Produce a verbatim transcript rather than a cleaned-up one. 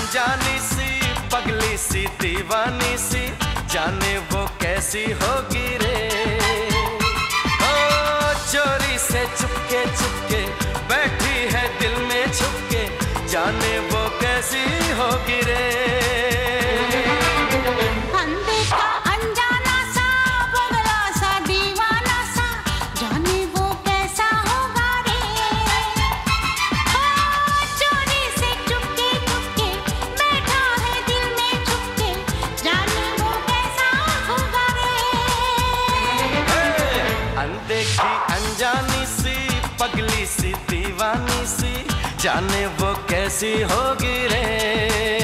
अनजानी सी पगली सी दीवानी सी, जाने वो कैसी होगी रे। ओ चोरी से चुपके चुपके बैठी है दिल में छुपके, जाने वो कैसी होगी रे। अनदेखी अनजानी सी पगली सी दीवानी सी, जाने वो कैसी होगी रे।